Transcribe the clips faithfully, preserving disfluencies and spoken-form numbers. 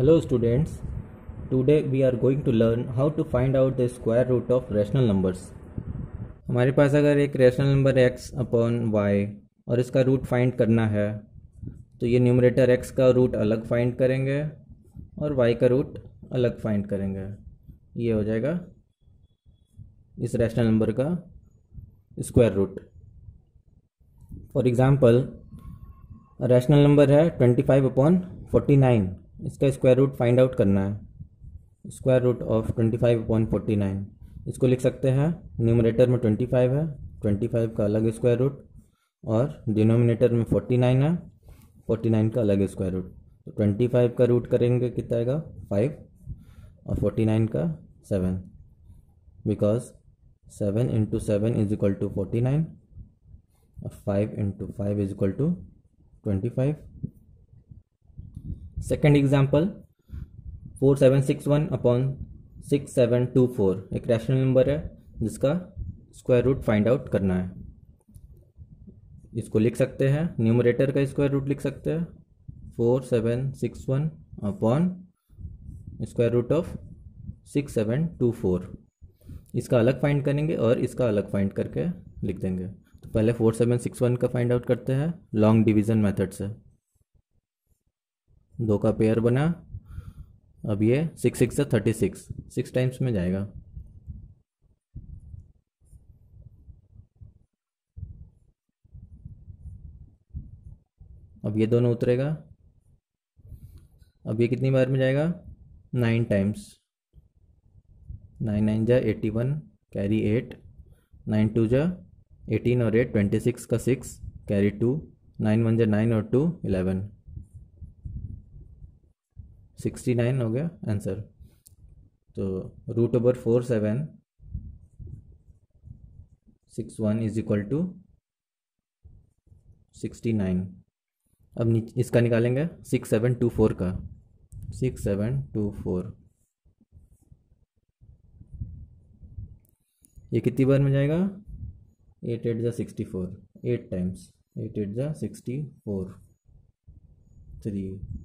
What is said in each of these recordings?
Hello students, today we are going to learn how to find out the square root of rational numbers. हमारे पास अगर एक rational number x upon y और इसका root find करना है तो ये न्यूमरेटर x का रूट अलग फाइंड करेंगे और y का रूट अलग फाइंड करेंगे। ये हो जाएगा इस रैशनल नंबर का square root. For example rational number है twenty five upon forty nine, इसका स्क्वायर रूट फाइंड आउट करना है। Square root of twenty five upon forty nine, इसको लिख सकते हैं न्यूमरेटर में ट्वेंटी फाइव है, ट्वेंटी फाइव का अलग स्क्वायर रूट, और डिनोमिनेटर में फोर्टी नाइन है, फोर्टी नाइन का अलग स्क्वायर रूट। तो ट्वेंटी फाइव का रूट करेंगे कितना आएगा फाइव, और फोर्टी नाइन का seven, because seven into seven is equal to forty nine और five into five is equal to twenty five. Second example four seven six one upon six seven two four, एक rational number है जिसका square root find out करना है। इसको लिख सकते हैं न्यूमरेटर का स्क्वायर रूट लिख सकते हैं four seven six one upon square root of six seven two four. इसका अलग फाइंड करेंगे और इसका अलग फाइंड करके लिख देंगे। तो पहले फोर सेवन सिक्स वन का फाइंड आउट करते हैं लॉन्ग डिवीज़न मेथड से। दो का पेयर बना, अब ये सिक्स सिक्स से थर्टी सिक्स, सिक्स टाइम्स में जाएगा। अब ये दोनों उतरेगा, अब ये कितनी बार में जाएगा नाइन टाइम्स। नाइन नाइन जा eighty one, carry eight, nine two जा एटीन और एट ट्वेंटी सिक्स का six, carry two, nine one जा नाइन और टू इलेवन, सिक्सटी नाइन हो गया आंसर। तो root over four seven six one is equal to sixty nine. अब इसका निकालेंगे सिक्स सेवन टू फोर का, सिक्स सेवन टू फोर, ये कितनी बार में जाएगा एट एट जा sixty four, eight times, eight eight जा sixty four, three,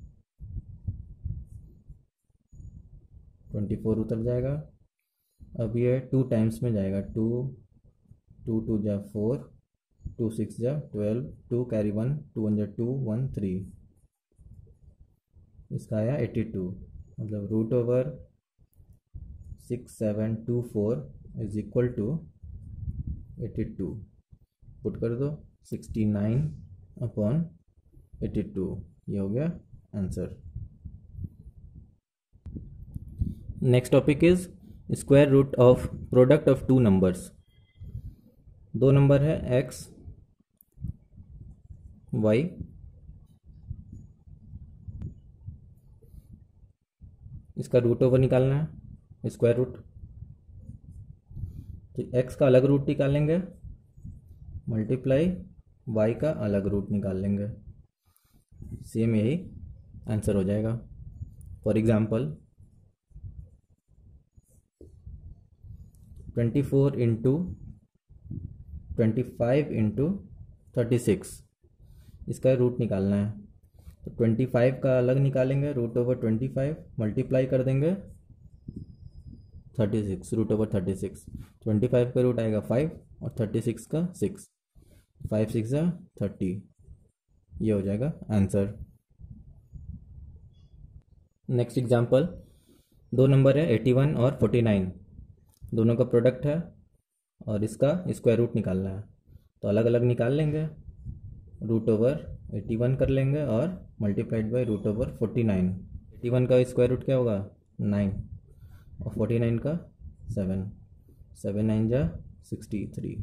twenty four उतर जाएगा। अब ये टू टाइम्स में जाएगा, टू, टू टू जा फोर, टू सिक्स जा twelve, two carry one, two one जा टू, वन थ्री, इसका आया एटी टू। मतलब root over six seven two four is equal to eighty two. Put कर दो sixty nine upon eighty two, ये हो गया answer. Next topic is square root of product of two numbers. दो number है x y, इसका root over निकालना है स्क्वायर रूट। तो x का अलग रूट निकालेंगे, मल्टीप्लाई y का अलग रूट निकाल लेंगे, सेम यही आंसर हो जाएगा। For example twenty four into twenty five into thirty six, इसका रूट निकालना है। तो ट्वेंटी फाइव का अलग निकालेंगे root over twenty five, multiply कर देंगे thirty six, root over thirty six. Twenty five का रूट आएगा फाइव और थर्टी सिक्स का सिक्स, फाइव सिक्स जा थर्टी, ये हो जाएगा आंसर। नेक्स्ट एग्जांपल, दो नंबर है एटी वन और फोर्टी नाइन, दोनों का प्रोडक्ट है और इसका स्क्वायर रूट निकालना है। तो अलग अलग निकाल लेंगे, रूट ओवर एटी वन कर लेंगे और multiplied by root over forty nine. Eighty one का स्क्वायर रूट क्या होगा नाइन, और फोर्टी नाइन का सेवन, सेवन नाइन जा sixty three,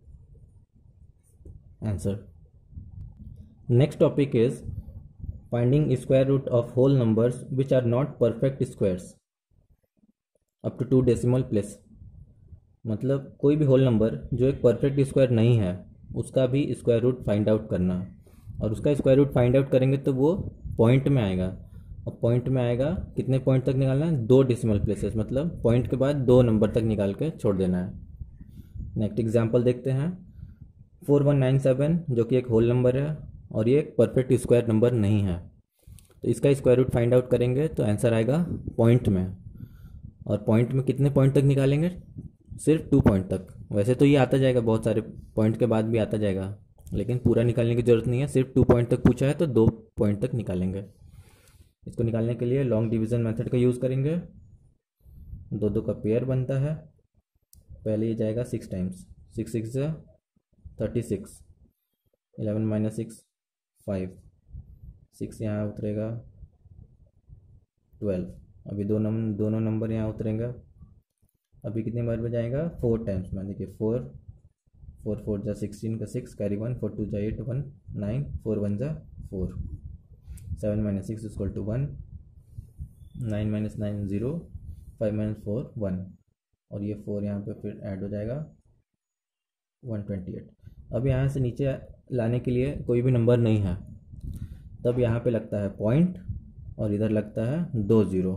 answer. Next topic is finding square root of whole numbers which are not perfect squares up to two decimal place. मतलब कोई भी whole number जो एक परफेक्ट स्क्वायर नहीं है उसका भी स्क्वायर रूट फाइंड आउट करना, और उसका स्क्वायर रूट फाइंड आउट करेंगे तो वो पॉइंट में आएगा, और पॉइंट में आएगा कितने पॉइंट तक निकालना है, दो डेसिमल प्लेसेस, मतलब पॉइंट के बाद दो नंबर तक निकाल के छोड़ देना है। नेक्स्ट एग्जांपल देखते हैं फोर वन नाइन सेवन, जो कि एक होल नंबर है और ये एक परफेक्ट स्क्वायर नंबर नहीं है। तो इसका स्क्वायर रूट फाइंड आउट करेंगे तो आंसर आएगा पॉइंट में। और पॉइंट में कितने पॉइंट तक निकालेंगे? सिर्फ टू पॉइंट तक। वैसे तो ये आता जाएगा, बहुत सारे पॉइंट के बाद भी आता जाएगा, लेकिन पूरा निकालने की ज़रूरत नहीं है, सिर्फ टू पॉइंट तक पूछा है तो दो पॉइंट तक निकालेंगे। इसको निकालने के लिए लॉन्ग डिवीज़न मेथड का यूज़ करेंगे। दो दो का पेयर बनता है। पहले ये जाएगा six times, six six thirty six, eleven minus six five, six यहाँ उतरेगा ट्वेल्व। अभी दो नंबर दोनों नंबर यहाँ उतरेंगे। अभी कितनी बार में जाएगा? फोर टाइम्स में। देखिए फोर, फोर फोर जा सिक्सटीन का six, carry one, four two जा eight, one nine, four one जा four, seven minus six equal to one, nine minus nine zero, five minus four one, और ये four यहाँ पे फिर ऐड हो जाएगा वन ट्वेंटी एट। अब यहाँ से नीचे लाने के लिए कोई भी नंबर नहीं है, तब यहाँ पे लगता है पॉइंट और इधर लगता है दो ज़ीरो।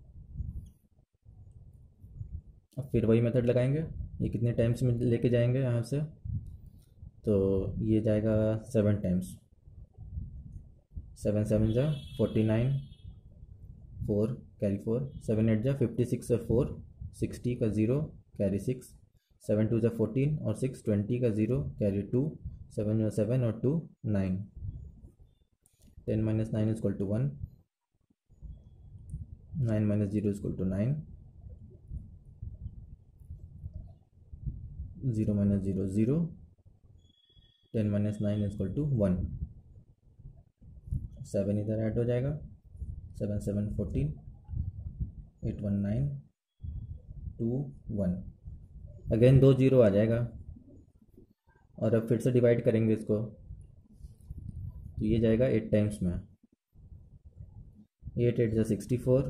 अब फिर वही मेथड लगाएंगे। ये कितने टाइम्स में लेके जाएंगे यहाँ से? तो ये जाएगा सेवन टाइम्स, सेवन सेवन जा forty nine, four carry four, seven eight जा फिफ्टी सिक्स और फोर सिक्सटी का zero, carry six, seven two जा फोर्टीन और सिक्स ट्वेंटी का ज़ीरो, कैरी टू, सेवन जा सेवन और two nine, ten minus nine equal to one, nine minus zero equal to nine, zero minus zero zero, ten minus nine equal to one, seven इधर add हो जाएगा, seven seven fourteen, eight one nine, two one, again दो zero आ जाएगा। और अब फिर से डिवाइड करेंगे इसको, तो ये जाएगा एट टाइम्स में, एट एट जा sixty four,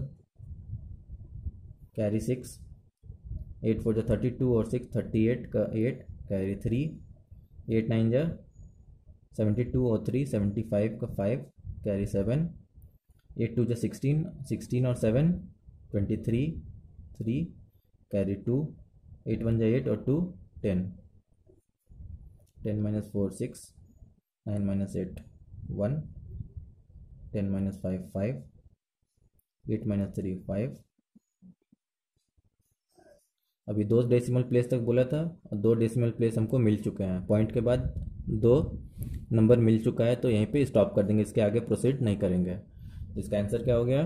carry six, eight four जा थर्टी टू और सिक्स थर्टी एट का eight, carry three, eight nine जा सेवेंटी टू और थ्री सेवेंटी फाइव का five, carry seven, eight two जा सिक्सटीन, सिक्सटीन और seven twenty three, three carry two, eight one जा eight और two ten, ten minus four six, nine minus eight one, ten minus five five, eight minus three five. अभी दो decimal place तक बोला था और दो डेसिमल प्लेस हमको मिल चुके हैं। पॉइंट के बाद दो नंबर मिल चुका है तो यहीं पे स्टॉप कर देंगे, इसके आगे प्रोसीड नहीं करेंगे। इसका आंसर क्या हो गया?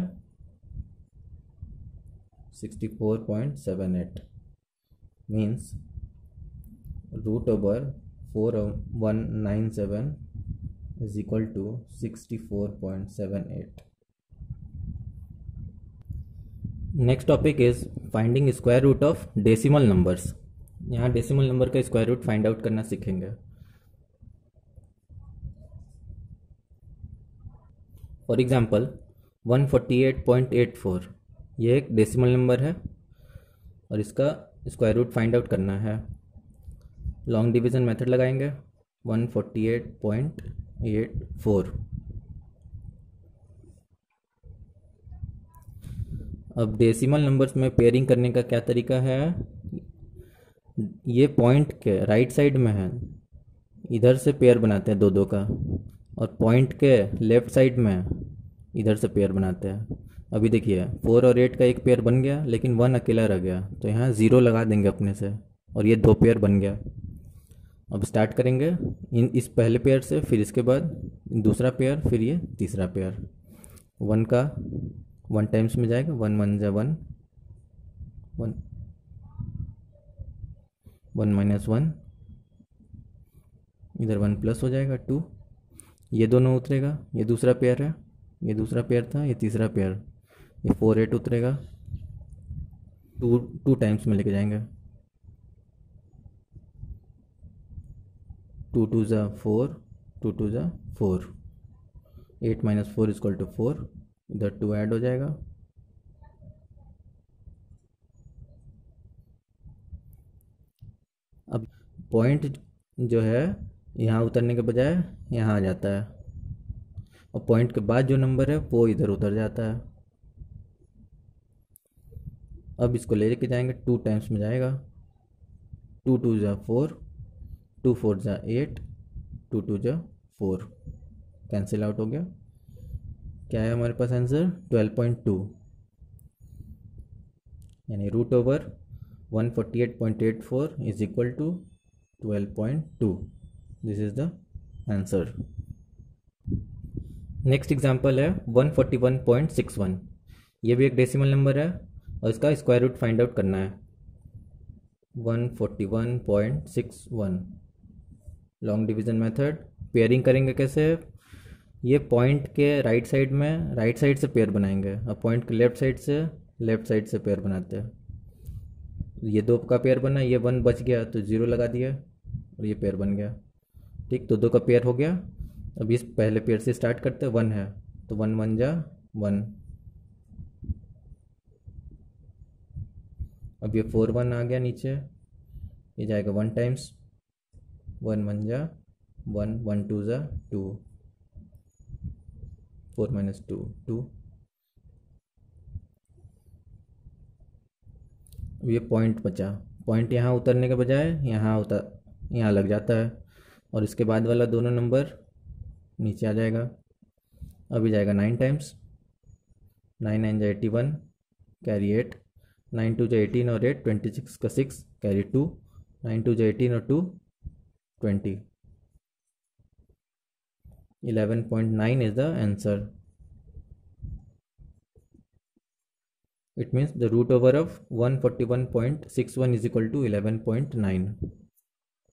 Sixty four point seven eight means root over four one nine seven is equal to sixty four point seven eight. Next topic is finding square root of decimal numbers. यहाँ decimal number का square root find out करना सीखेंगे। For example one forty eight point eight four, ये एक decimal number है और इसका square root find out करना है। लॉन्ग डिवीज़न मेथड लगाएंगे। One forty eight point eight four, अब डेसिमल नंबर्स में पेयरिंग करने का क्या तरीका है? ये पॉइंट के राइट साइड में है, इधर से पेयर बनाते हैं दो दो का, और पॉइंट के लेफ्ट साइड में इधर से पेयर बनाते हैं। अभी देखिए फोर और एट का एक पेयर बन गया लेकिन वन अकेला रह गया, तो यहाँ ज़ीरो लगा देंगे अपने से और ये दो पेयर बन गया। अब स्टार्ट करेंगे इन इस पहले पेयर से, फिर इसके बाद दूसरा पेयर, फिर ये तीसरा पेयर। वन का वन टाइम्स में जाएगा, वन वन जा one, one one minus one, इधर वन प्लस हो जाएगा टू, ये दोनों उतरेगा, ये दूसरा पेयर है, ये दूसरा पेयर था, ये तीसरा पेयर, ये फोर एट उतरेगा, टू टू टाइम्स में लेके जाएंगे, टू टू ज़ा फोर, टू टू ज़ा four, eight minus four equal to four, इधर टू ऐड हो जाएगा, अब पॉइंट जो है यहाँ उतरने के बजाय यहाँ आ जाता है और पॉइंट के बाद जो नंबर है वो इधर उतर जाता है। अब इसको ले लेके जाएंगे, टू टाइम्स में जाएगा, टू टू ज़ा फोर, टू फोर ज़ा एट, टू टू ज़ा फोर, कैंसिल आउट हो गया, क्या है हमारे पास आंसर? ट्वेल्व पॉइंट टू, यानी root over one forty eight point eight four is equal to twelve point two. This is the answer. Next example है one forty one point six one. ये भी एक डेसिमल नंबर है और इसका square root find out करना है. One forty one point six one, long division method. Pairing करेंगे कैसे? ये पॉइंट के राइट साइड में राइट साइड से पेयर बनाएंगे और पॉइंट के लेफ्ट साइड से लेफ्ट साइड से पेयर बनाते हैं. ये दो का पेयर बना, ये वन बच गया तो ज़ीरो लगा दिया और ये पेयर बन गया. ठीक, तो दो का पेयर हो गया. अब इस पहले पेयर से स्टार्ट करते हैं. वन है तो वन वन जा वन. अब ये फोर वन आ गया नीचे, ये जाएगा वन टाइम्स. वन वन जा वन, वन टू जा two, four minus two two. ये पॉइंट बचा. पॉइंट यहाँ उतरने के बजाय यहाँ उतर यहाँ लग जाता है और इसके बाद वाला दोनों नंबर नीचे आ जाएगा. अभी जाएगा नाइन टाइम्स. नाइन नाइन जा eighty one, carry eight. Nine two जा एटीन और एट ट्वेंटी सिक्स का six, carry two. Nine two जा एटीन और two twenty. Eleven point nine is the answer. It means the root over of one forty-one point six one is equal to eleven point nine.